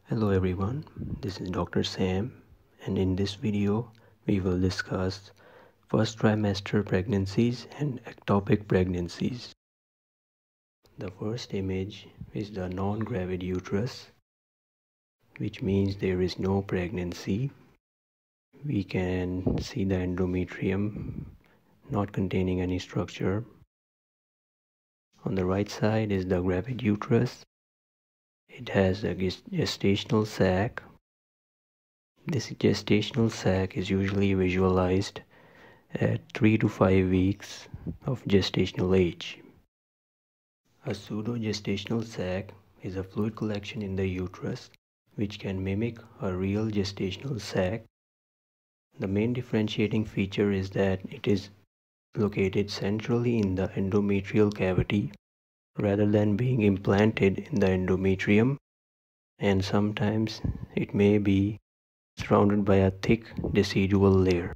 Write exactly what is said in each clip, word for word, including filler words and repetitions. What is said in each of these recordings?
Hello everyone, this is Doctor Sam, and in this video we will discuss first trimester pregnancies and ectopic pregnancies. The first image is the non-gravid uterus, which means there is no pregnancy. We can see the endometrium not containing any structure. On the right side is the gravid uterus. It has a gestational sac. This gestational sac is usually visualized at three to five weeks of gestational age. A pseudogestational sac is a fluid collection in the uterus which can mimic a real gestational sac. The main differentiating feature is that it is located centrally in the endometrial cavity rather than being implanted in the endometrium, and sometimes it may be surrounded by a thick decidual layer.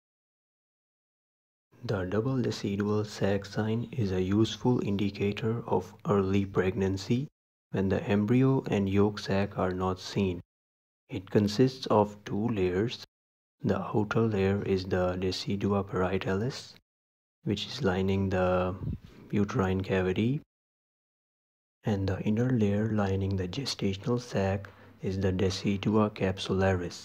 The double decidual sac sign is a useful indicator of early pregnancy when the embryo and yolk sac are not seen. It consists of two layers. The outer layer is the decidua parietalis, which is lining the uterine cavity, and the inner layer lining the gestational sac is the decidua capsularis.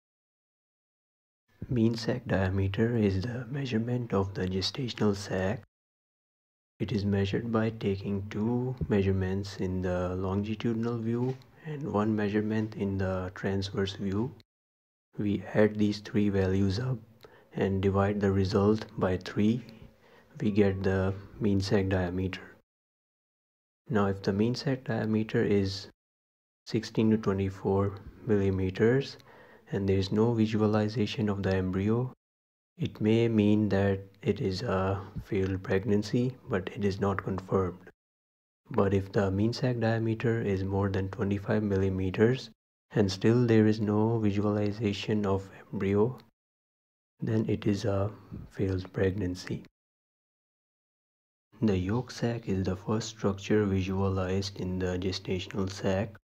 Mean sac diameter is the measurement of the gestational sac. It is measured by taking two measurements in the longitudinal view and one measurement in the transverse view. We add these three values up and divide the result by three. We get the mean sac diameter. Now if the mean sac diameter is sixteen to twenty-four millimeters and there is no visualization of the embryo, it may mean that it is a failed pregnancy, but it is not confirmed. But if the mean sac diameter is more than twenty-five millimeters and still there is no visualization of embryo, then it is a failed pregnancy. The yolk sac is the first structure visualized in the gestational sac.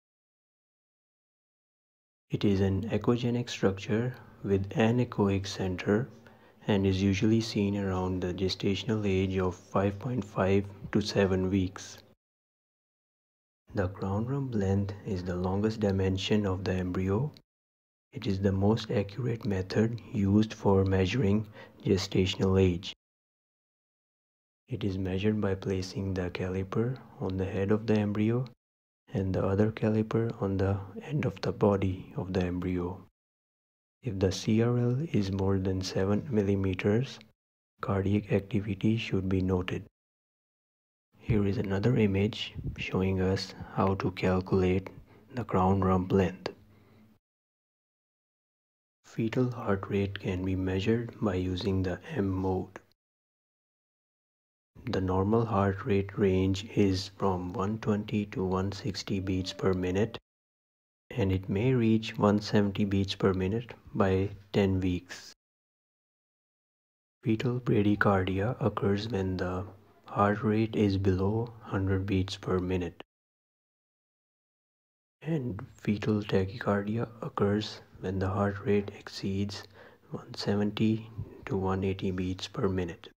It is an echogenic structure with anechoic center and is usually seen around the gestational age of five point five to seven weeks. The crown rump length is the longest dimension of the embryo. It is the most accurate method used for measuring gestational age. It is measured by placing the caliper on the head of the embryo and the other caliper on the end of the body of the embryo. If the C R L is more than seven millimeters, cardiac activity should be noted. Here is another image showing us how to calculate the crown rump length. Fetal heart rate can be measured by using the M mode. The normal heart rate range is from one hundred twenty to one hundred sixty beats per minute, and it may reach one hundred seventy beats per minute by ten weeks. Fetal bradycardia occurs when the heart rate is below one hundred beats per minute, and fetal tachycardia occurs when the heart rate exceeds one hundred seventy to one hundred eighty beats per minute.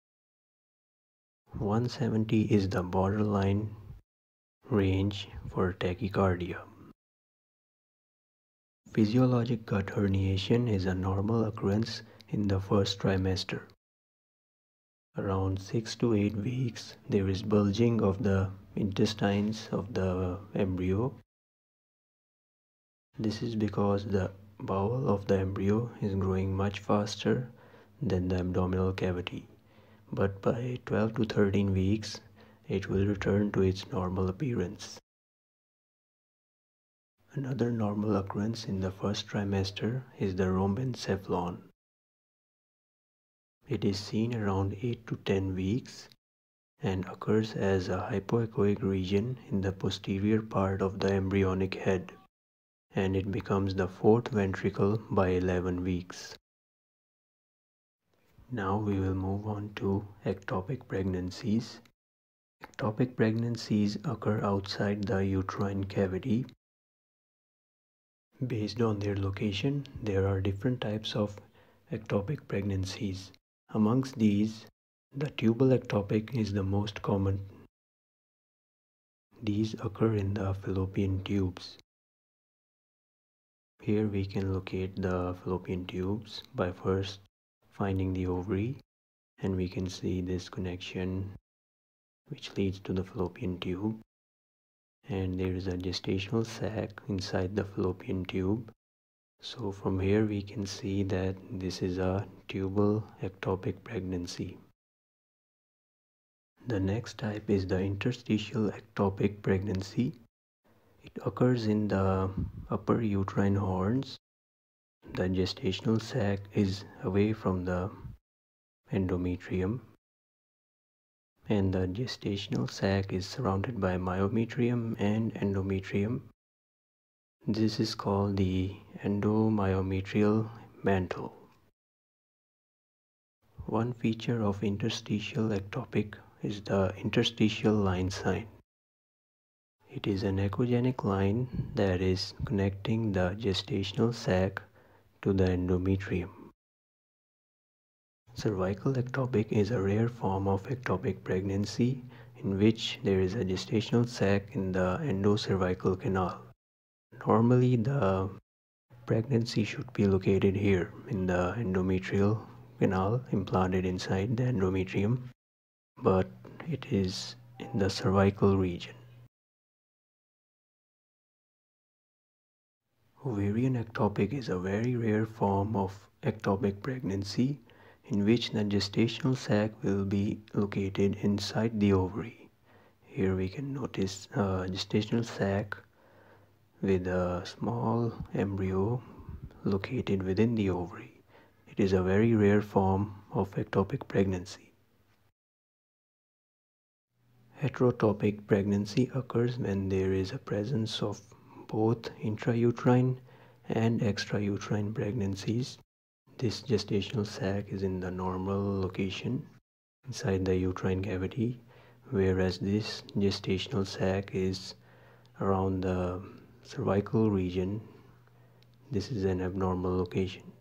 one hundred seventy is the borderline range for tachycardia. Physiologic gut herniation is a normal occurrence in the first trimester. Around six to eight weeks, there is bulging of the intestines of the embryo. This is because the bowel of the embryo is growing much faster than the abdominal cavity. But by twelve to thirteen weeks, it will return to its normal appearance. Another normal occurrence in the first trimester is the rhombencephalon. It is seen around eight to ten weeks and occurs as a hypoechoic region in the posterior part of the embryonic head, and it becomes the fourth ventricle by eleven weeks. Now we will move on to ectopic pregnancies. Ectopic pregnancies occur outside the uterine cavity. Based on their location, there are different types of ectopic pregnancies. Amongst these, the tubal ectopic is the most common. These occur in the fallopian tubes. Here we can locate the fallopian tubes by first finding the ovary, and we can see this connection which leads to the fallopian tube, and there is a gestational sac inside the fallopian tube. So from here we can see that this is a tubal ectopic pregnancy. The next type is the interstitial ectopic pregnancy. It occurs in the upper uterine horns. The gestational sac is away from the endometrium, and the gestational sac is surrounded by myometrium and endometrium. This is called the endomyometrial mantle. One feature of interstitial ectopic is the interstitial line sign. It is an echogenic line that is connecting the gestational sac to the endometrium. Cervical ectopic is a rare form of ectopic pregnancy in which there is a gestational sac in the endocervical canal. Normally, the pregnancy should be located here in the endometrial canal implanted inside the endometrium, but it is in the cervical region. Ovarian ectopic is a very rare form of ectopic pregnancy in which the gestational sac will be located inside the ovary. Here we can notice a gestational sac with a small embryo located within the ovary. It is a very rare form of ectopic pregnancy. Heterotopic pregnancy occurs when there is a presence of both intrauterine and extrauterine pregnancies. This gestational sac is in the normal location inside the uterine cavity, whereas this gestational sac is around the cervical region. This is an abnormal location.